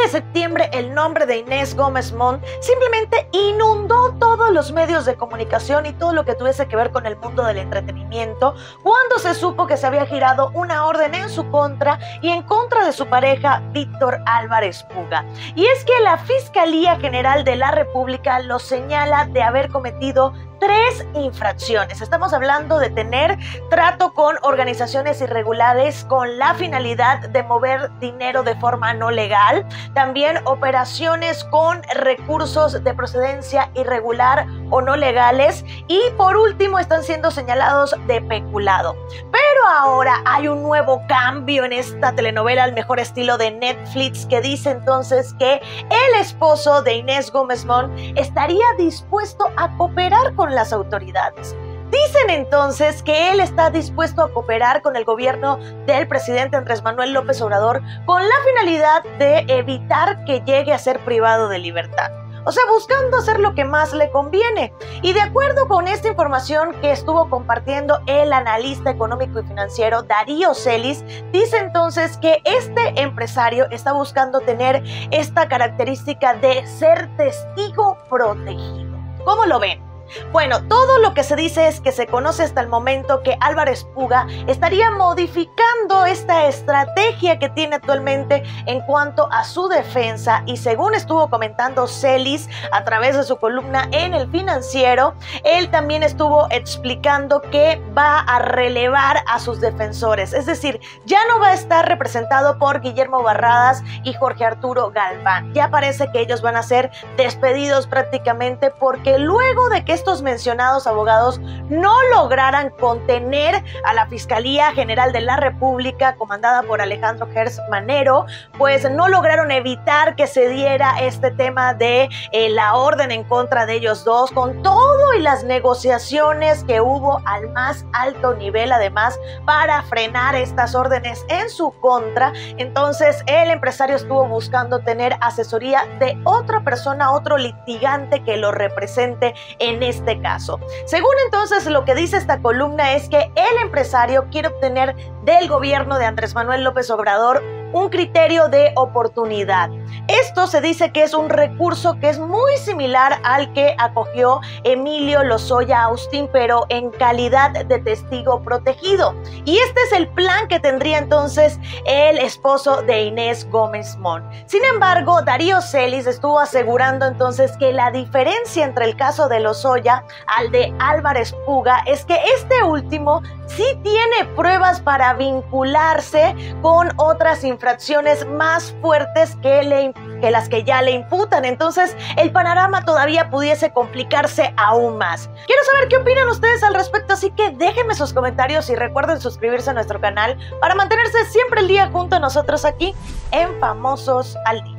de septiembre, el nombre de Inés Gómez Mont simplemente inundó todos los medios de comunicación y todo lo que tuviese que ver con el mundo del entretenimiento cuando se supo que se había girado una orden en su contra y en contra de su pareja Víctor Álvarez Puga. Y es que la Fiscalía General de la República lo señala de haber cometido 3 infracciones. Estamos hablando de tener trato con organizaciones irregulares con la finalidad de mover dinero de forma no legal, también operaciones con recursos de procedencia irregular o no legales y por último están siendo señalados de peculado. Pero ahora hay un nuevo cambio en esta telenovela al mejor estilo de Netflix que dice entonces que el esposo de Inés Gómez Mont estaría dispuesto a cooperar con las autoridades. Dicen entonces que él está dispuesto a cooperar con el gobierno del presidente Andrés Manuel López Obrador con la finalidad de evitar que llegue a ser privado de libertad. O sea, buscando hacer lo que más le conviene. Y de acuerdo con esta información que estuvo compartiendo el analista económico y financiero Darío Celis, dice entonces que este empresario está buscando tener esta característica de ser testigo protegido. ¿Cómo lo ven? Bueno, todo lo que se dice es que se conoce hasta el momento que Álvarez Puga estaría modificando esta estrategia que tiene actualmente en cuanto a su defensa y según estuvo comentando Celis a través de su columna en El Financiero, él también estuvo explicando que va a relevar a sus defensores, es decir, ya no va a estar representado por Guillermo Barradas y Jorge Arturo Galván, ya parece que ellos van a ser despedidos prácticamente porque luego de que estos mencionados abogados no lograran contener a la Fiscalía General de la República, comandada por Alejandro Gertz Manero, pues no lograron evitar que se diera este tema de la orden en contra de ellos dos, con todo y las negociaciones que hubo al más alto nivel, además, para frenar estas órdenes en su contra. Entonces, el empresario estuvo buscando tener asesoría de otra persona, otro litigante que lo represente en este caso. Según entonces lo que dice esta columna es que el empresario quiere obtener del gobierno de Andrés Manuel López Obrador un criterio de oportunidad. Esto se dice que es un recurso que es muy similar al que acogió Emilio Lozoya Austin, pero en calidad de testigo protegido. Y este es el plan que tendría entonces el esposo de Inés Gómez Mont. Sin embargo, Darío Celis estuvo asegurando entonces que la diferencia entre el caso de Lozoya al de Álvarez Puga es que este último sí tiene pruebas para vincularse con otras infracciones más fuertes que las que ya le imputan. Entonces, el panorama todavía pudiese complicarse aún más. Quiero saber qué opinan ustedes al respecto, así que déjenme sus comentarios y recuerden suscribirse a nuestro canal para mantenerse siempre al día junto a nosotros aquí en Famosos al Día.